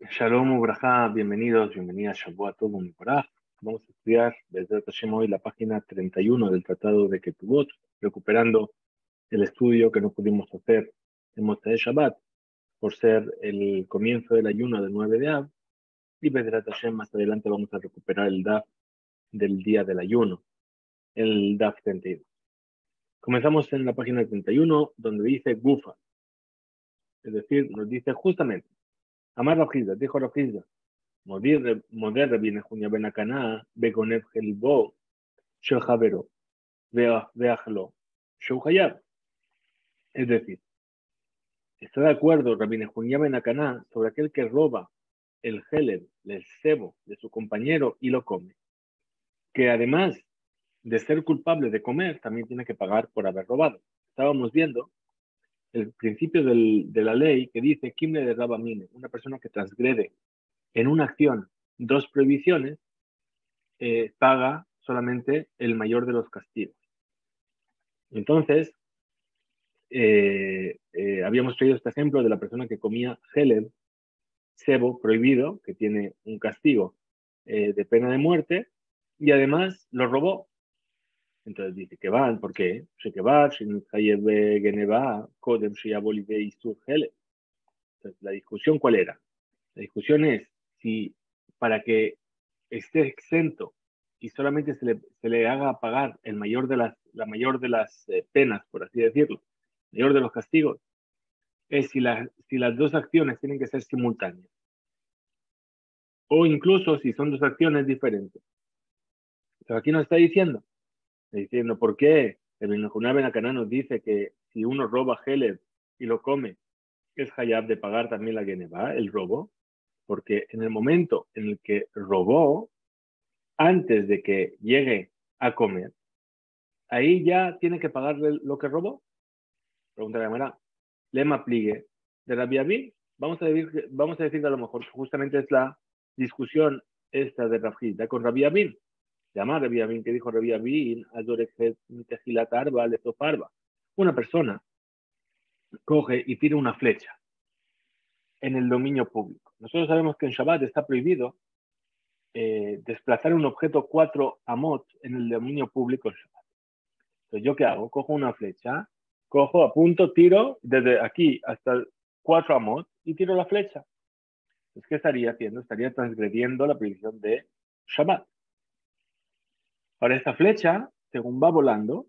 Shalom Ubrajá, bienvenidos, bienvenidas Shavuot Tov Umevoraj. Vamos a estudiar desde Hashem hoy la página 31 del Tratado de Ketubot, recuperando el estudio que no pudimos hacer en Motzei Shabbat por ser el comienzo del ayuno del 9 de Av, y Bezrat Hashem más adelante vamos a recuperar el DAF del día del ayuno, el DAF 32. Comenzamos en la página 31 donde dice Gufa, es decir, nos dice justamente, Amar Rav Hizda, dijo Rav Hizda, מודה רבי נחוניה בן הקנה בגונב חלבו של חברו ואכלו שהוא חייב. Es decir, está de acuerdo Rabbi Nehunya ben Akaná sobre aquel que roba el geleb, el cebo de su compañero y lo come, que además de ser culpable de comer, también tiene que pagar por haber robado. Estábamos viendo el principio de la ley que dice, Kimle de Rabamine, una persona que transgrede en una acción dos prohibiciones, paga solamente el mayor de los castigos. Entonces, habíamos traído este ejemplo de la persona que comía geleb, cebo prohibido, que tiene un castigo de pena de muerte, y además lo robó. Entonces dice que van, ¿por qué? Entonces, la discusión, ¿cuál era? La discusión es si para que esté exento y solamente se le haga pagar la mayor de las penas, por así decirlo, mayor de los castigos, es si las dos acciones tienen que ser simultáneas. O incluso si son dos acciones diferentes. Pero aquí nos está diciendo ¿por qué? El Minhajuna Ben Akaná nos dice que si uno roba geleb y lo come, es hayab de pagar también la geneva, el robo, porque en el momento en el que robó, antes de que llegue a comer, ahí ya tiene que pagarle lo que robó. Pregunta la Gemara, lema pligue de Rabbi Abin. Vamos a decir que a lo mejor justamente es la discusión esta de Rav Hizda con Rabbi Abin. Llama a Rabbi Abin, que dijo Rabbi Abin, una persona coge y tira una flecha en el dominio público. Nosotros sabemos que en Shabbat está prohibido desplazar un objeto 4 amot en el dominio público en Shabbat. Entonces, ¿yo qué hago? Cojo una flecha, apunto, tiro desde aquí hasta 4 amot y tiro la flecha. Entonces, ¿qué estaría haciendo? Estaría transgrediendo la prohibición de Shabbat. Ahora, esta flecha, según va volando,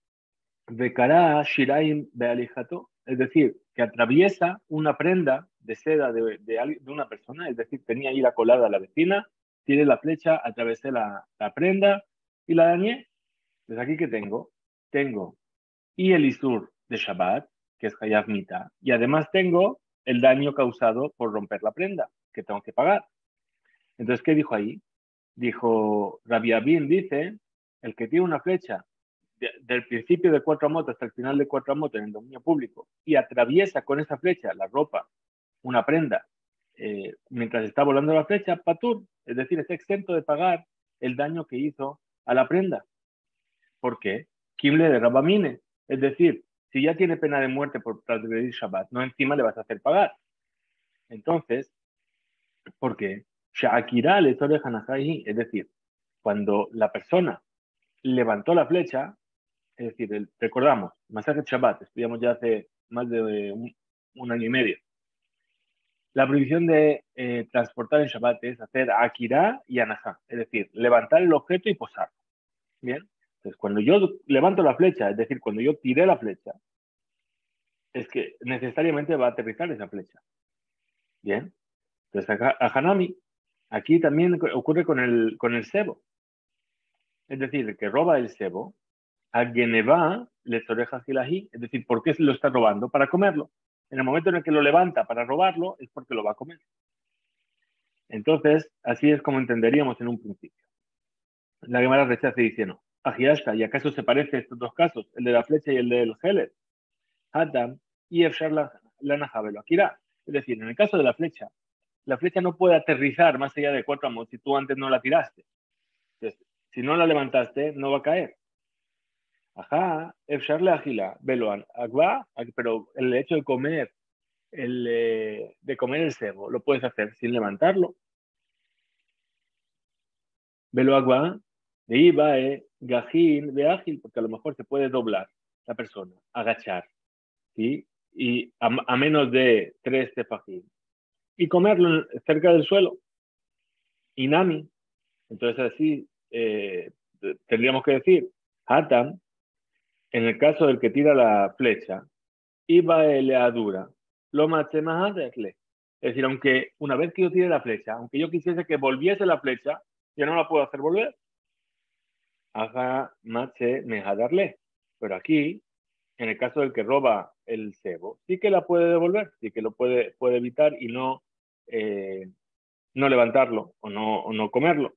Bekará Shiraim Bealijato, es decir, que atraviesa una prenda de seda de una persona, es decir, tenía ahí la colada a la vecina, tiré la flecha, atravesé la prenda y la dañé. Entonces, ¿aquí qué tengo? Tengo y el Isur de Shabbat, que es Hayav Mita, y además tengo el daño causado por romper la prenda, que tengo que pagar. Entonces, ¿qué dijo ahí? Dijo, Rabbi Abin dice, el que tiene una flecha del principio de 4 amot hasta el final de 4 amot en el dominio público y atraviesa con esa flecha la ropa, una prenda, mientras está volando la flecha, patur, es decir, está exento de pagar el daño que hizo a la prenda. ¿Por qué? Kimle de Rabamine, es decir, si ya tiene pena de muerte por transgredir Shabbat, no encima le vas a hacer pagar. Entonces, ¿por qué? Sha'akira le es decir, cuando la persona levantó la flecha, es decir, recordamos, Masaje Shabbat, estudiamos ya hace más de un año y medio. La prohibición de transportar en Shabbat es hacer Akira y Anajá, es decir, levantar el objeto y posarlo. Bien, entonces cuando yo levanto la flecha, es decir, cuando yo tiré la flecha, es que necesariamente va a aterrizar esa flecha. Bien, entonces a Hanami, aquí también ocurre con el cebo. Es decir, el que roba el cebo, a Geneva les orejas gilají, es decir, ¿por qué se lo está robando? Para comerlo. En el momento en el que lo levanta para robarlo, es porque lo va a comer. Entonces, así es como entenderíamos en un principio. La Gemara rechaza diciendo, Ajiashka, ¿y acaso se parecen estos dos casos, el de la flecha y el del gelet? Adam y Efshar la Najabelo Akira. Es decir, en el caso de la flecha no puede aterrizar más allá de 4 amos si tú antes no la tiraste. Entonces, si no la levantaste, no va a caer. Ajá, Efshar le agila, Beloan, Agba, pero el hecho de comer de comer el cebo, lo puedes hacer sin levantarlo. Velo agua, de iba, gajín, de ágil, porque a lo mejor se puede doblar la persona, agachar, ¿sí? Y a menos de 3 tefajín. Y comerlo cerca del suelo. Inami. Entonces así tendríamos que decir, Hatam, en el caso del que tira la flecha, iba eleadura, lo matemahaderle. Es decir, aunque una vez que yo tire la flecha, aunque yo quisiese que volviese la flecha, ya no la puedo hacer volver. Haga mache mejadarle. Pero aquí, en el caso del que roba el cebo, sí que la puede devolver, sí que lo puede evitar y no levantarlo o no comerlo.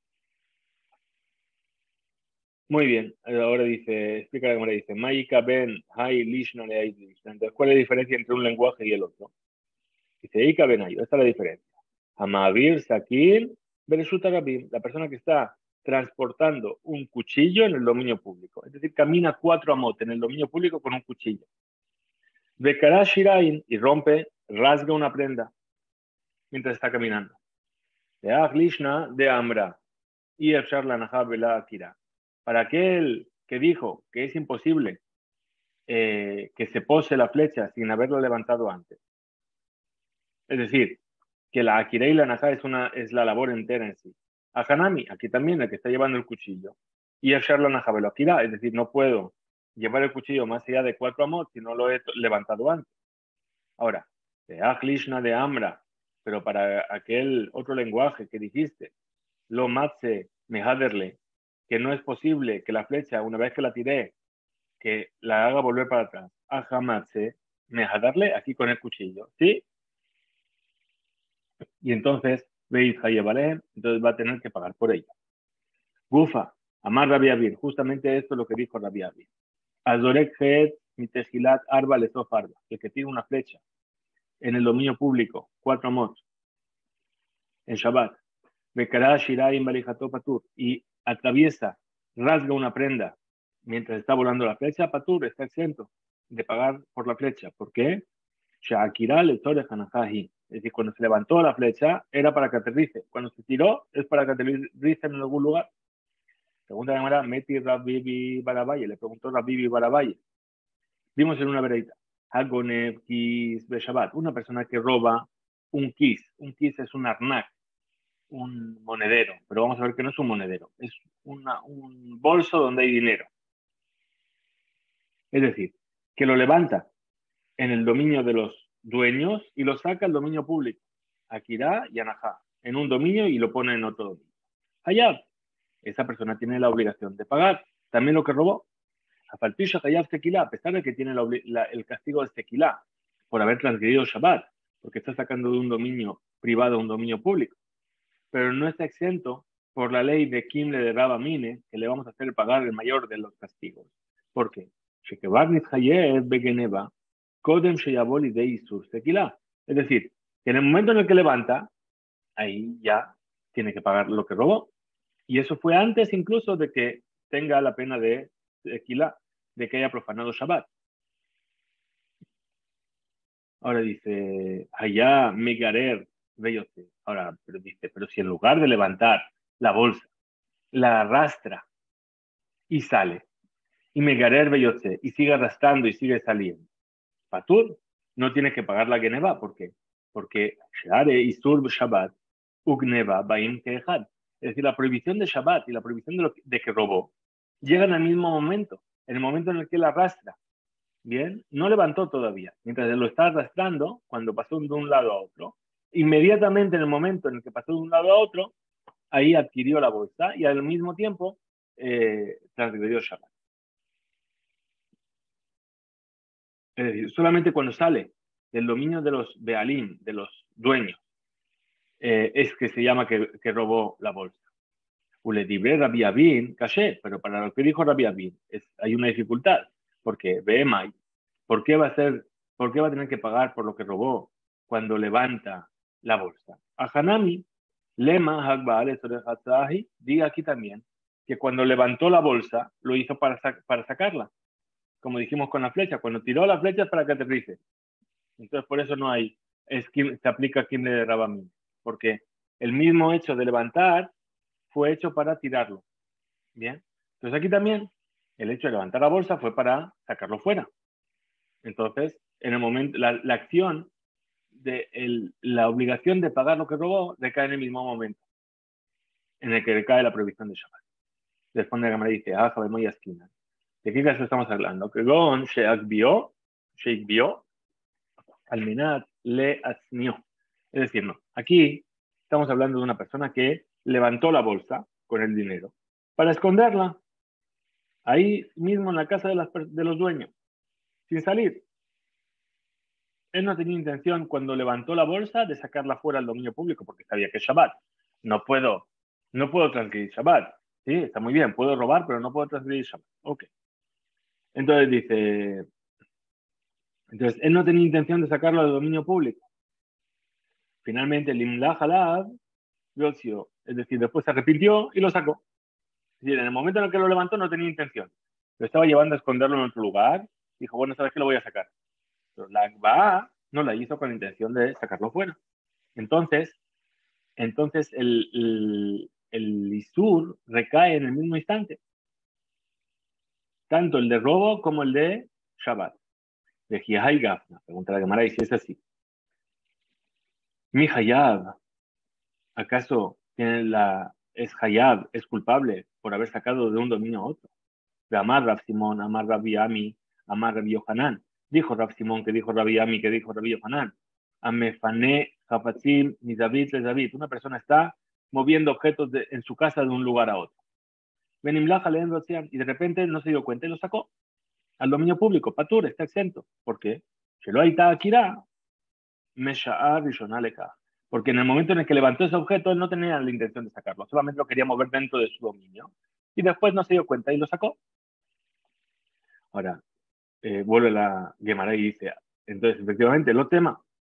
Muy bien, ahora dice, explica la Gemara, dice, Maika ben hay lishna le hay lishna. Entonces, ¿cuál es la diferencia entre un lenguaje y el otro? Dice, Ika ben hay, esta es la diferencia. Amavir sakin bereshuta rabim, la persona que está transportando un cuchillo en el dominio público. Es decir, camina 4 amot en el dominio público con un cuchillo. Bekara shirain y rompe, rasga una prenda mientras está caminando. De lishna de amra y efshar la naha vela akira. Para aquel que dijo que es imposible que se pose la flecha sin haberlo levantado antes. Es decir, que la akira y la naja es la labor entera en sí. A Hanami, aquí también el que está llevando el cuchillo. Y a la naja velo akira, es decir, no puedo llevar el cuchillo más allá de 4 amot si no lo he levantado antes. Ahora, de Lishna de Amra, pero para aquel otro lenguaje que dijiste, lo matse mehaderle, que no es posible que la flecha, una vez que la tiré, que la haga volver para atrás. Ajamatse mehadarle aquí con el cuchillo, ¿sí? Y entonces, veis Hayebalehem, entonces va a tener que pagar por ella. Gufa, Amar Rabbi Abir, justamente esto es lo que dijo Rabbi Abir. Azorek Het Mitejilat Arba Lesof Arba, el que tira una flecha en el dominio público, 4 amot, en Shabbat, Bekara Shiraim Balijato Patur, y atraviesa, rasga una prenda mientras está volando la flecha, Patur está exento de pagar por la flecha. ¿Por qué? Shakira le tore Hanahahi. Es decir, cuando se levantó la flecha era para que aterrice. Cuando se tiró es para que aterrice en algún lugar. Segunda llamada, Meti Rabbibi Barabaye. Le preguntó Rabbibi Barabaye. Vimos en una veredita. Hagonev Kis Beshabat. Una persona que roba un kis. Un kis es un arnak, un monedero. Pero vamos a ver que no es un monedero. Es un bolso donde hay dinero. Es decir, que lo levanta en el dominio de los dueños y lo saca al dominio público. Akira y Anahá, en un dominio y lo pone en otro dominio. Hayab, esa persona tiene la obligación de pagar también lo que robó. Afalpisha Hayab Tequila, a pesar de que tiene el castigo de Tequila por haber transgredido Shabbat, porque está sacando de un dominio privado a un dominio público. Pero no está exento por la ley de Kimle de Rabba Mine, que le vamos a hacer pagar el mayor de los castigos. ¿Por qué? Es decir, que en el momento en el que levanta, ahí ya tiene que pagar lo que robó. Y eso fue antes incluso de que tenga la pena de tequila, de que haya profanado Shabbat. Ahora dice, allá Megarer, Bellote. Ahora, pero dice, pero si en lugar de levantar la bolsa, la arrastra y sale, y Megarer Bellote, y sigue arrastrando y sigue saliendo, Patur no tiene que pagar la Geneva. ¿Por qué? Porque Share Isur Shabbat, Ugneva Baim Kehad. Es decir, la prohibición de Shabbat y la prohibición de que robó llegan al mismo momento, en el momento en el que la arrastra. Bien, no levantó todavía. Mientras lo está arrastrando, cuando pasó de un lado a otro, inmediatamente en el momento en el que pasó de un lado a otro, ahí adquirió la bolsa y al mismo tiempo transgredió Shabbat. Es decir, solamente cuando sale del dominio de los Bealim, de los dueños, es que se llama que robó la bolsa. Uledibre Rabbi Abin, caché, pero para lo que dijo Rabbi Abin, hay una dificultad, porque Behemai, ¿por qué va a tener que pagar por lo que robó cuando levanta la bolsa? A Hanami, Lema Hagbaal diga aquí también que cuando levantó la bolsa lo hizo para sacarla, como dijimos con la flecha, cuando tiró la flecha es para que aterrice. Entonces, por eso no hay, se aplica Kimle de Rabamín, porque el mismo hecho de levantar fue hecho para tirarlo. Bien. Entonces, aquí también el hecho de levantar la bolsa fue para sacarlo fuera. Entonces, en el momento, la acción de la obligación de pagar lo que robó recae en el mismo momento en el que recae la prohibición de Shabbat. Responde la cámara y dice, ah, sabemos ya esquina. ¿De qué caso estamos hablando? Que Gon Sheak vio, Almenat le asnió. Es decir, no. Aquí estamos hablando de una persona que levantó la bolsa con el dinero para esconderla ahí mismo en la casa de los dueños, sin salir. Él no tenía intención cuando levantó la bolsa de sacarla fuera al dominio público porque sabía que es Shabbat. No puedo, no puedo transgredir Shabbat. Sí, está muy bien, puedo robar, pero no puedo transgredir Shabbat. Ok. Entonces dice, entonces él no tenía intención de sacarlo al dominio público. Finalmente, el Imla Halab, es decir, después se arrepintió y lo sacó. Es decir, en el momento en el que lo levantó no tenía intención. Lo estaba llevando a esconderlo en otro lugar. Dijo, bueno, ¿sabes qué? Lo voy a sacar. Pero la Akba no la hizo con la intención de sacarlo fuera. Entonces el Isur recae en el mismo instante. Tanto el de robo como el de Shabbat. De Hiyahai Gafna. Pregunta la Gemara y si es así. Mi Hayab, ¿acaso es Hayab, es culpable por haber sacado de un dominio a otro? De Amar Rab Simón, Amar Rabbi Ami, Amar Rabbi Yohanan. Dijo Rab Simón, que dijo Rabbi Ami, que dijo Rabbi Yohanan. Amefane Hapatzim, ni David, le David. Una persona está moviendo objetos en su casa de un lugar a otro. Benimlaja leyendo y de repente no se dio cuenta y lo sacó al dominio público. Patur está exento. ¿Por qué? Porque en el momento en el que levantó ese objeto, él no tenía la intención de sacarlo, solamente lo quería mover dentro de su dominio. Y después no se dio cuenta y lo sacó. Ahora, vuelve la Gemara y dice, entonces, efectivamente, lo tema,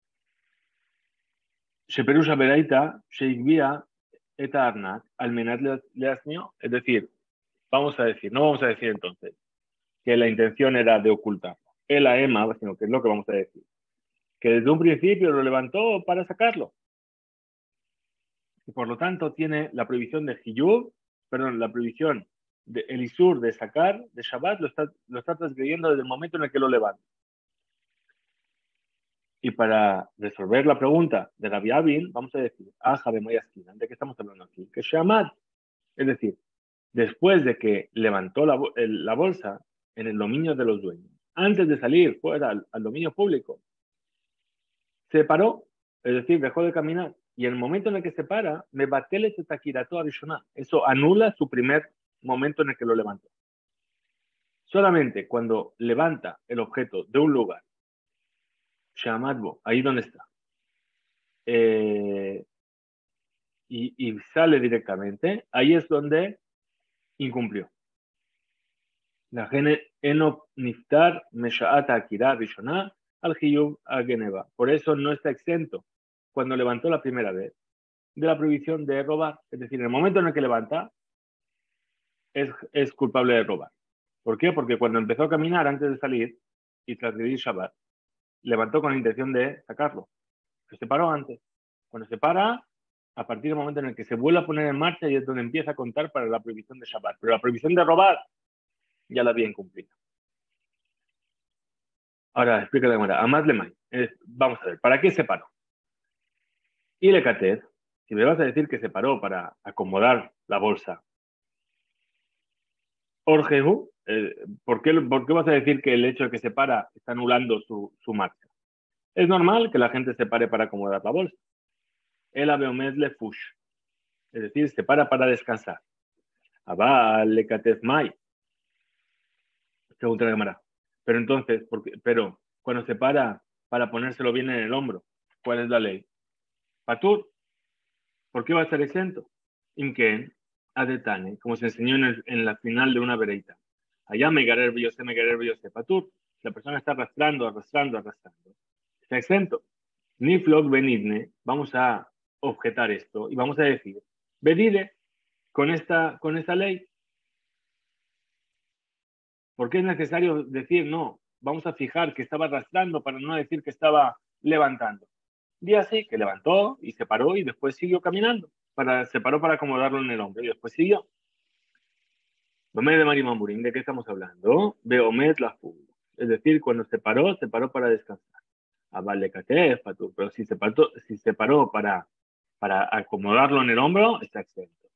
Sheperusha Beraita, Sheikvia, Eta Arnat, Almenat le asnió. Es decir, no vamos a decir entonces que la intención era de ocultarlo. El AEMA, sino que es lo que vamos a decir. Que desde un principio lo levantó para sacarlo. Y por lo tanto tiene la prohibición de Hiyub, la prohibición de Elisur de sacar de Shabbat, lo está transgrediendo desde el momento en el que lo levanta. Y para resolver la pregunta de Rabbi Abin, vamos a decir, ¿de qué estamos hablando aquí? Que Shamad, es decir, después de que levantó la bolsa en el dominio de los dueños, antes de salir fuera al dominio público, se paró, es decir, dejó de caminar. Y en el momento en el que se para, me batele takirato arishona. Eso anula su primer momento en el que lo levantó. Solamente cuando levanta el objeto de un lugar, Shamadbo, ahí donde está, y sale directamente, ahí es donde incumplió. La gene eno niftar meshaata akira rishona al hiyub ageneva. Por eso no está exento cuando levantó la primera vez de la prohibición de robar. Es decir, en el momento en el que levanta, es culpable de robar. ¿Por qué? Porque cuando empezó a caminar antes de salir y transgredir Shabbat, levantó con la intención de sacarlo. Se paró antes. Cuando se para, a partir del momento en el que se vuelve a poner en marcha, y es donde empieza a contar para la prohibición de Shabbat. Pero la prohibición de robar ya la había incumplido. Ahora, explica la manera. Amad Lemay. Vamos a ver, ¿para qué se paró? Y le catez, si me vas a decir que se paró para acomodar la bolsa, Orgehu, ¿por qué vas a decir que el hecho de que se para está anulando su marcha? Es normal que la gente se pare para acomodar la bolsa. El aveomed le fush, es decir, se para descansar. Abba le catez mai. Pregunta la cámara. Pero entonces, pero cuando se para ponérselo bien en el hombro, ¿cuál es la ley? Patur, ¿por qué va a estar exento? Imken, adetane, como se enseñó en la final de una vereita. Allá me garer patur. La persona está arrastrando. Está exento. Ni flog benidne, vamos a objetar esto y vamos a decir, vedide con esta ley. ¿Por qué es necesario decir no? vamos a fijar que estaba arrastrando para no decir que estaba levantando. Día así, que levantó y se paró y después siguió caminando. Se paró para acomodarlo en el hombro y después siguió. Omed de Marimamurín, ¿de qué estamos hablando? De Omed la Fundo. Es decir, cuando se paró para descansar. A vale, pero si se paró para acomodarlo en el hombro, está exento.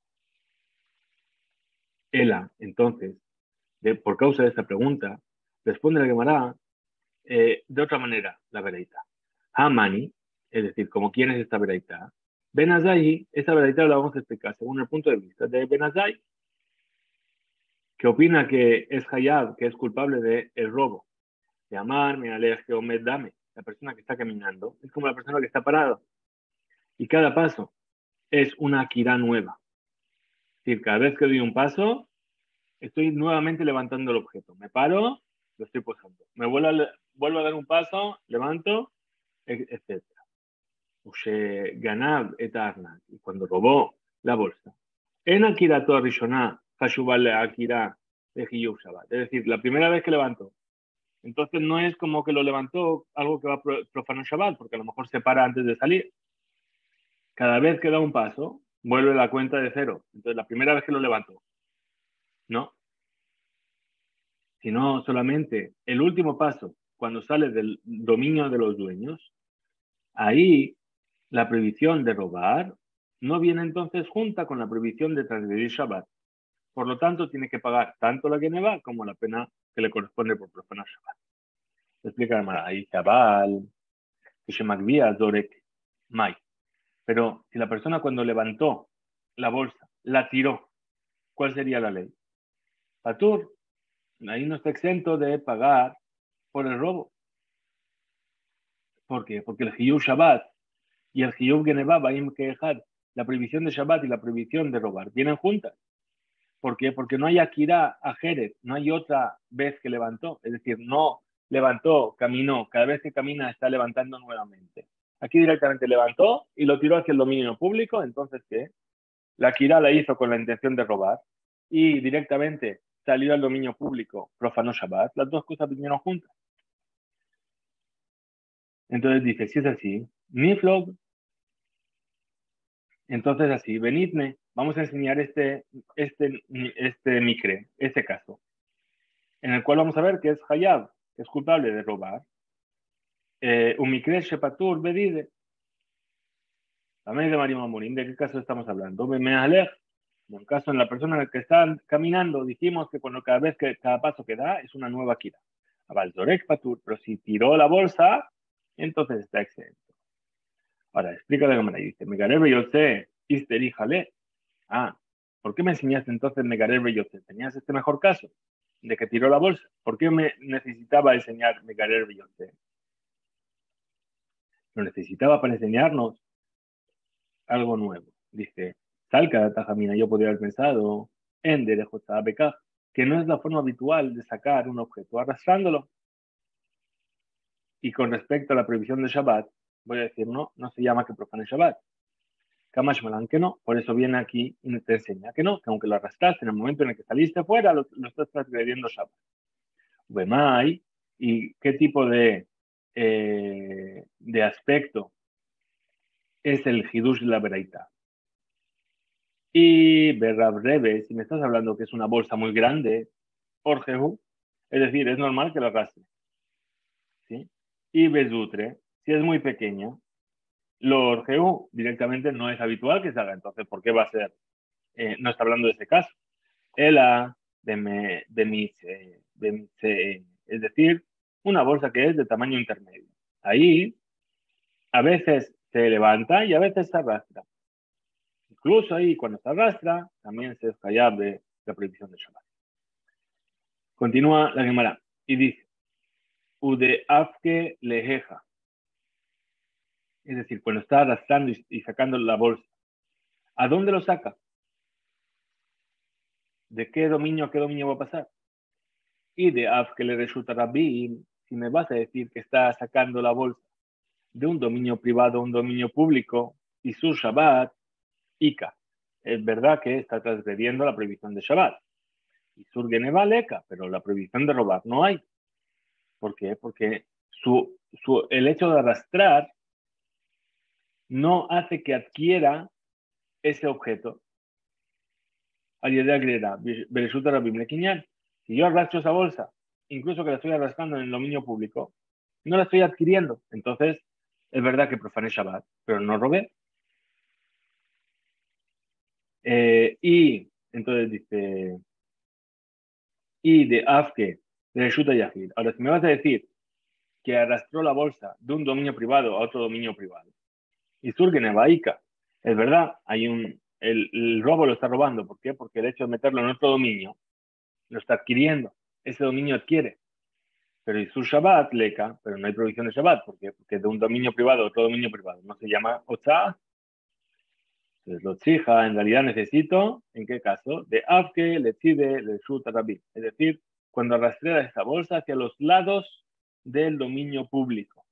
Ela, entonces, por causa de esta pregunta, responde la Gemara de otra manera, la veraita. Hamani, es decir, como quién es esta veraita. Benazai, esta veraita la vamos a explicar según el punto de vista de Benazai, que opina que es Hayab, que es culpable de el robo. De amar, me aleje o me dame. La persona que está caminando es como la persona que está parada. Y cada paso es una akira nueva. Es decir, cada vez que doy un paso, estoy nuevamente levantando el objeto. Me paro, lo estoy posando. Vuelvo a dar un paso, levanto, etc. Ganab etarna, y cuando robó la bolsa. En Akira Torrishona, Hashubal Akira de Hiyub Shabbat. Es decir, la primera vez que levantó. Entonces no es como que lo levantó algo que va a profanar Shabbat, porque a lo mejor se para antes de salir. Cada vez que da un paso, vuelve la cuenta de cero. Entonces la primera vez que lo levantó. No. Sino solamente el último paso, cuando sale del dominio de los dueños, ahí la prohibición de robar no viene entonces junta con la prohibición de transgredir Shabbat. Por lo tanto, tiene que pagar tanto la Geneva como la pena que le corresponde por profanar Shabbat. Explica la Mara, ahí Shabal, que se magvía Dorek Mai. Pero si la persona cuando levantó la bolsa, la tiró, ¿cuál sería la ley? Patur, ahí no está exento de pagar por el robo. ¿Por qué? Porque el Hiyub Shabbat y el Hiyub Geneva, la prohibición de Shabbat y la prohibición de robar, vienen juntas. ¿Por qué? Porque no hay Akira a Jerez, no hay otra vez que levantó. Es decir, no levantó, caminó, cada vez que camina está levantando nuevamente. Aquí directamente levantó y lo tiró hacia el dominio público, entonces ¿qué? La Akira la hizo con la intención de robar y directamente salió al dominio público, profanó Shabbat. Las dos cosas vinieron juntas. Entonces dice, si es así, Niflog, entonces así, venidme, vamos a enseñar este micre, este caso, en el cual vamos a ver que es Hayab, que es culpable de robar. Un micre shepatur bedide. También de María Mamurín, ¿de qué caso estamos hablando? Me alej. En un caso, en la persona que está caminando, dijimos que cada paso que da es una nueva kira. Abalzorek patur, pero si tiró la bolsa, entonces está exento. Ahora, explica la cámara y dice, Megarebe yo sé, isteri jale. Ah, ¿por qué me enseñaste entonces Megarebe yo sé? ¿Tenías este mejor caso de que tiró la bolsa? ¿Por qué me necesitaba enseñar Megarebe yo sé? Lo necesitaba para enseñarnos algo nuevo. Dice, Salca Tajamina, yo podría haber pensado en Derejotzabeká, que no es la forma habitual de sacar un objeto arrastrándolo. Y con respecto a la prohibición de Shabbat, voy a decir, no se llama que profane Shabbat. Kamash Malan que no, por eso viene aquí y te enseña que no, que aunque lo arrastraste en el momento en el que saliste fuera, lo estás transgrediendo Shabbat. Bemai, ¿y qué tipo de aspecto es el Hidush de la Beraita? Y Berrabreve, si me estás hablando que es una bolsa muy grande, Orgehu, es decir, es normal que la arrastre. ¿Sí? Y Bezutre, si es muy pequeña, lo Orgehu directamente no es habitual que se haga. Entonces, ¿por qué va a ser? No está hablando de ese caso. Ela es decir, una bolsa que es de tamaño intermedio. Ahí a veces se levanta y a veces se arrastra. Incluso ahí, cuando se arrastra, también se escalla de la prohibición de Shabbat. Continúa la Gemara y dice, Ude afke lejeja. Es decir, cuando está arrastrando y sacando la bolsa, ¿a dónde lo saca? ¿De qué dominio a qué dominio va a pasar? Y de afke le resulta rabin, si me vas a decir que está sacando la bolsa de un dominio privado a un dominio público y su Shabbat, Ika. Es verdad que está transgrediendo la prohibición de Shabbat. Y surge Nevaleka, pero la prohibición de robar no hay. ¿Por qué? Porque el hecho de arrastrar no hace que adquiera ese objeto. Si yo arrastro esa bolsa, incluso que la estoy arrastrando en el dominio público, no la estoy adquiriendo. Entonces, es verdad que profané Shabbat, pero no robé. Y entonces dice, y de Afke, de Reshuta Yahid. Ahora, si me vas a decir que arrastró la bolsa de un dominio privado a otro dominio privado, y surge Nevaika, es verdad, el robo lo está robando. ¿Por qué? Porque el hecho de meterlo en otro dominio, lo está adquiriendo. Ese dominio adquiere. Pero y su Shabbat leca, pero no hay prohibición de Shabbat. ¿Por qué? Porque de un dominio privado a otro dominio privado no se llama Otzá. Entonces, lo tzija, en realidad necesito, ¿en qué caso? De Avke, le tzide, le shuta rabbi. Es decir, cuando arrastrea esta bolsa hacia los lados del dominio público.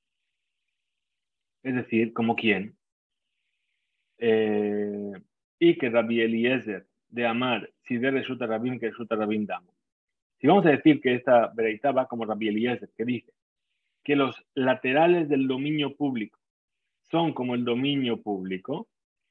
Es decir, ¿como quién? Y que Rabbi Eliezer de Amar, si de Reshuta Rabim, que Reshuta Rabim damos. Si vamos a decir que esta vereita va como Rabbi Eliezer, que dice que los laterales del dominio público son como el dominio público,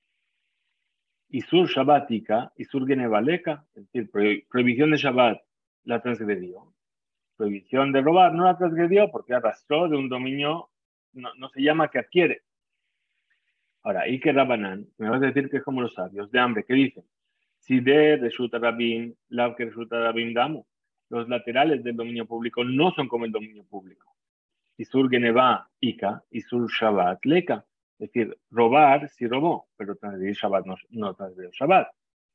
Isur Shabbatica, Isur Genevaleka, es decir, prohibición de Shabbat la transgredió, prohibición de robar no la transgredió porque arrastró de un dominio, no se llama que adquiere. Ahora, y que Rabanán, me vas a decir que es como los sabios de hambre, que dicen, si de Reshuta Rabin, la que Reshuta Rabin damos, los laterales del dominio público no son como el dominio público. Isur Geneva, Ika, Isur Shabbat, Leka. Es decir, robar sí robó, pero transgredir Shabbat no transgredió Shabbat.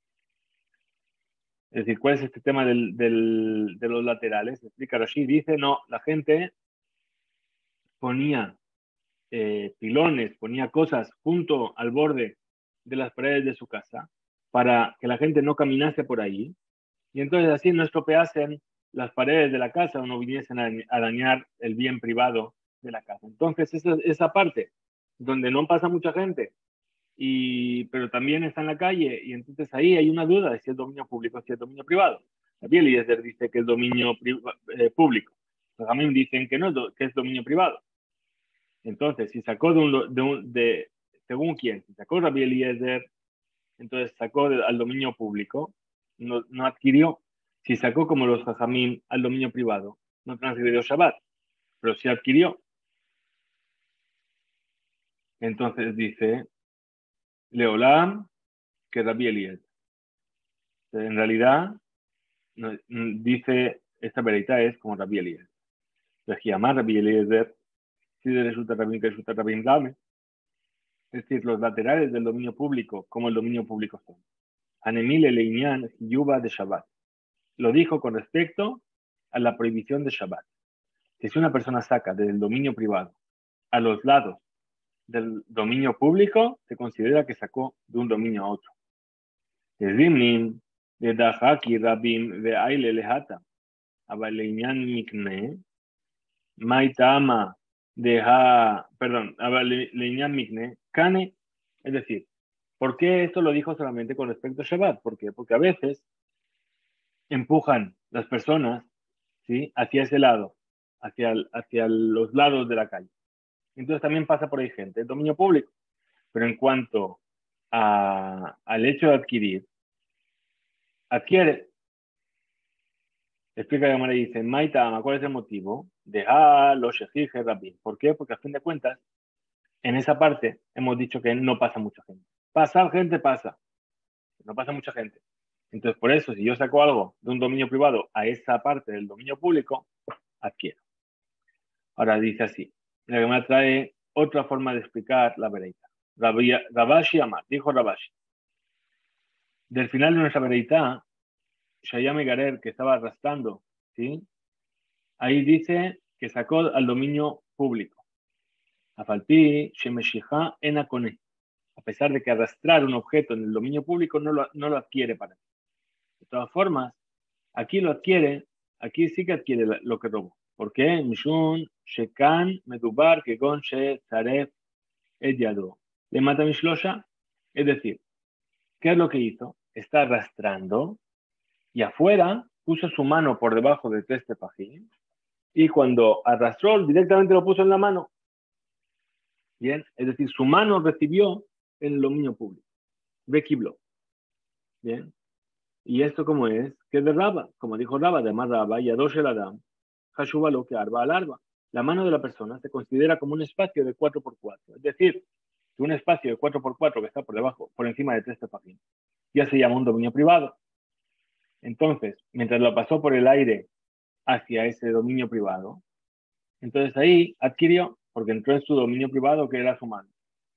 Es decir, ¿cuál es este tema de los laterales? Explica Rashi, dice, no, la gente ponía pilones, ponía cosas junto al borde de las paredes de su casa para que la gente no caminase por ahí y entonces así no estropeasen las paredes de la casa o no viniesen a dañar el bien privado de la casa. Entonces esa parte donde no pasa mucha gente, pero también está en la calle y entonces ahí hay una duda de si es dominio público o si es dominio privado. También Eliezer dice que es dominio público. Los también dicen que no, que es dominio privado. Entonces, si sacó según quién, si sacó Rabbi Eliezer, entonces sacó al dominio público, no adquirió. Si sacó como los Jajamim al dominio privado, no transgredió Shabbat, pero sí adquirió. Entonces dice, Leolam, que Rabbi Eliezer. En realidad, dice, esta verita es como Rabbi Eliezer. Entonces, llamar Rabbi Eliezer, si de resulta Rabbi, que resulta Rabbi Dame, es decir, los laterales del dominio público, como el dominio público son. Anemile Leinian Yuba de Shabbat. Lo dijo con respecto a la prohibición de Shabbat. Que si una persona saca del dominio privado a los lados del dominio público, se considera que sacó de un dominio a otro. Zimnin, de Dahaki, Rabim, de Aile Lehata, Abaleinian Mikne, Maitama, Abaleinian Mikne, Kane, es decir, ¿por qué esto lo dijo solamente con respecto a Shabbat? ¿Por qué? Porque a veces empujan las personas, ¿sí?, hacia ese lado, hacia los lados de la calle. Entonces también pasa por ahí gente, el dominio público. Pero en cuanto al hecho de adquiere, explica Gamara y dice, Maitama, ¿cuál es el motivo? Deja los shejije rabin. ¿Por qué? Porque a fin de cuentas, en esa parte hemos dicho que no pasa mucha gente. Pasar gente pasa, no pasa mucha gente. Entonces, por eso, si yo saco algo de un dominio privado a esa parte del dominio público, adquiero. Ahora dice así, la Gemara trae otra forma de explicar la vereita. Rabashi Amar, dijo Rabashi. Del final de nuestra vereita, Shayame Garer, que estaba arrastrando, ¿sí?, ahí dice que sacó al dominio público. Afalpi, Shemeshija, Enakone. A pesar de que arrastrar un objeto en el dominio público no lo adquiere para ti. De todas formas, aquí lo adquiere, aquí sí que adquiere lo que robó. ¿Por qué? Mishun, Shekan, Medubar, Kegon, She, Zaref, Edyado. Le mata Mishlosha. Es decir, ¿qué es lo que hizo? Está arrastrando y afuera puso su mano por debajo de este pajín Y cuando arrastró, directamente lo puso en la mano. Bien, es decir, su mano recibió el dominio público. Bequibló. Bien. ¿Y esto cómo es? Que de Raba, como dijo Raba, además Raba, y Adosh el Adam, Hashuba lo que arba al arba. La mano de la persona se considera como un espacio de 4x4. Es decir, que un espacio de 4x4 que está por debajo, por encima de 3 tefajim, ya se llama un dominio privado. Entonces, mientras lo pasó por el aire hacia ese dominio privado, entonces ahí adquirió, porque entró en su dominio privado que era su mano.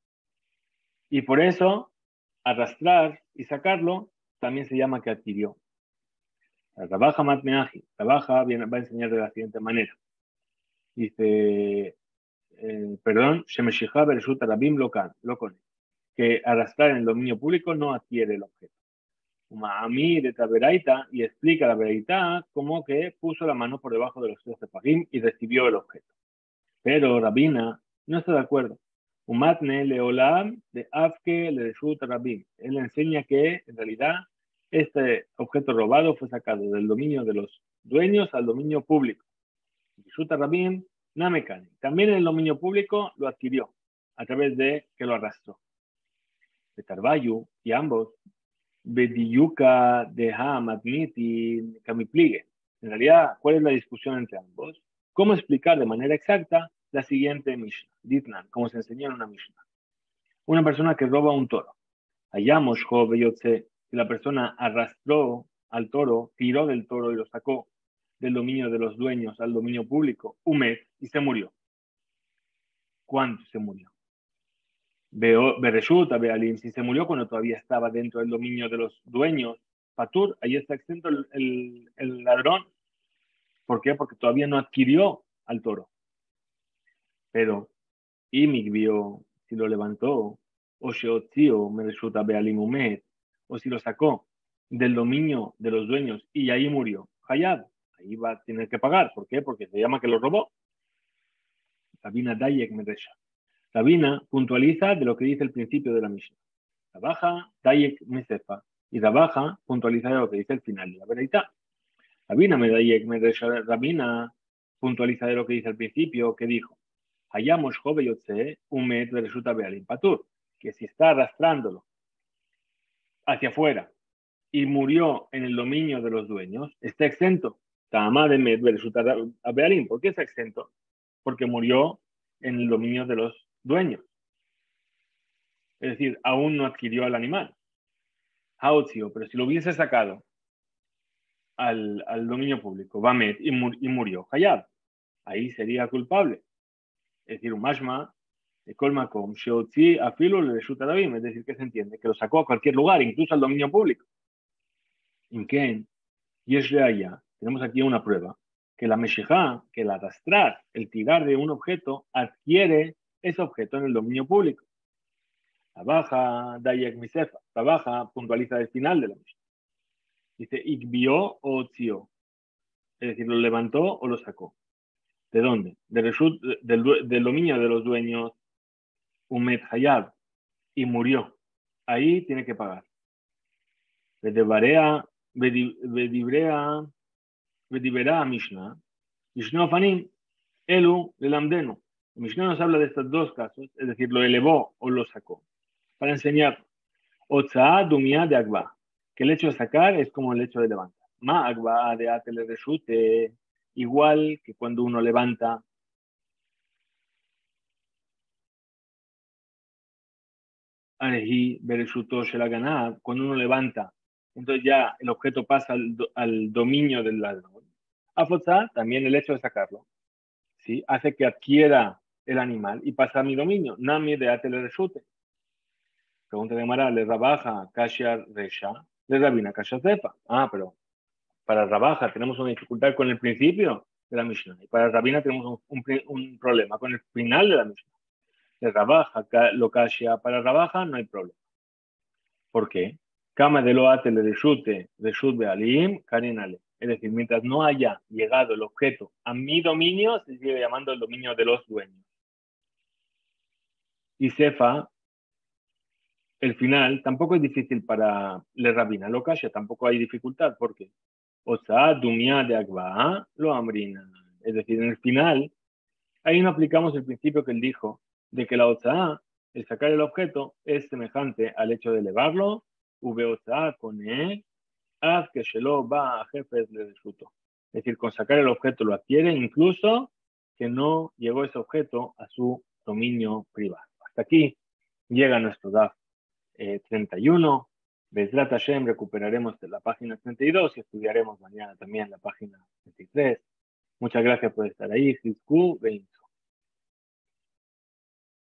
Y por eso, arrastrar y sacarlo también se llama que adquirió. La trabaja Matmeaji, trabaja, va a enseñar de la siguiente manera. Dice, perdón, Shemeshijá Bereshut Arabim Lokone, que arrastrar en el dominio público no adquiere el objeto. Ma'amí de Taberaita, y explica la Beraita como que puso la mano por debajo de los 3 tefajim y recibió el objeto. Pero Rabina no está de acuerdo. Umatne leolam de Afke le Reshut Rabim. Él enseña que en realidad este objeto robado fue sacado del dominio de los dueños al dominio público. Reshut Rabim Namekani. También el dominio público lo adquirió a través de que lo arrastró. De Tarbayu y ambos Bediyuka de Matniti Kamipligue. En realidad, ¿cuál es la discusión entre ambos? ¿Cómo explicar de manera exacta la siguiente Mishnah? Ditnan, como se enseñó en una Mishnah. Una persona que roba un toro. Hayamos Joveyotse, si la persona arrastró al toro, tiró del toro y lo sacó del dominio de los dueños al dominio público, un mes y se murió. ¿Cuánto se murió? Bereshuta, Bealim, si se murió cuando todavía estaba dentro del dominio de los dueños, Patur, ahí está exento el ladrón. ¿Por qué? Porque todavía no adquirió al toro. Pero, Imig vio, si lo levantó, o Sheotzio, Bereshuta, Bealim, Umet, o si lo sacó del dominio de los dueños y ahí murió, Hayab, ahí va a tener que pagar. ¿Por qué? Porque se llama que lo robó. Rabina Dayek Medresha. Rabina puntualiza de lo que dice el principio de la Mishnah. Trabaja, Dayek Mesefa, y trabaja, puntualiza de lo que dice el final de la Beraita. Rabina Medayek Medresha, Rabina puntualiza de lo que dice al principio, que dijo, Hayamos Jove Yotze, Umet Bereshuta Bealim Patur, que si está arrastrándolo hacia afuera y murió en el dominio de los dueños, está exento. Tama de Met Bereshuta Bealim. ¿Por qué está exento? Porque murió en el dominio de los dueños. Es decir, aún no adquirió al animal. Haotzio, pero si lo hubiese sacado al dominio público, Bamet, y murió, Hayab, ahí sería culpable. Es decir, un mashma, Kolmakom, Sheotzi, Afilo, le resulta Davim, es decir, que se entiende que lo sacó a cualquier lugar, incluso al dominio público. ¿En qué? Y es allá, tenemos aquí una prueba, que la meshijá, que el arrastrar, el tirar de un objeto, adquiere ese objeto en el dominio público. Trabaja, Dayak Misefa, trabaja, puntualiza el final de la mishijá. Dice, Ikbió o Tzio. Es decir, lo levantó o lo sacó. ¿De dónde? Del dominio de los dueños, Umet Hayab, y murió. Ahí tiene que pagar. Bedibrea Mishnah, Mishnah Fanim, Elu Lelamdenu. Mishnah nos habla de estos dos casos, es decir, lo elevó o lo sacó, para enseñar. Otza Dumia de Agba, que el hecho de sacar es como el hecho de levantar. Ma Agba de Atele Reshute, igual que cuando uno levanta Arehi Bereshuto Shelaganad, cuando uno levanta, entonces ya el objeto pasa al dominio del ladrón. Afotza, también el hecho de sacarlo, ¿sí? Hace que adquiera el animal y pasa a mi dominio. Nami de Atele Reshute. Pregunta de Mara, le rabaja Kasha Resha, le rabina Kasha Zefa. Ah, pero para Rabaja tenemos una dificultad con el principio de la Mishnah y para Rabina tenemos un problema con el final de la Mishnah. De Rabaja, lo Kasha, para Rabaja no hay problema. ¿Por qué? Kama de loate le reshut bealim, karinale. Es decir, mientras no haya llegado el objeto a mi dominio, se sigue llamando el dominio de los dueños. Y Sefa, el final, tampoco es difícil para le rabina, lo kasha, tampoco hay dificultad. ¿Por qué? Osa, dumia de agba, lo amrina. Es decir, en el final, ahí no aplicamos el principio que él dijo, de que la Otzá, el sacar el objeto, es semejante al hecho de elevarlo, Otzá con E, haz que Shelo va a jefes le resultó. Es decir, con sacar el objeto lo adquiere, incluso que no llegó ese objeto a su dominio privado. Hasta aquí llega nuestro DAF 31. Bezrat Hashem recuperaremos de la página 32 y estudiaremos mañana también la página 33. Muchas gracias por estar ahí. Hizku,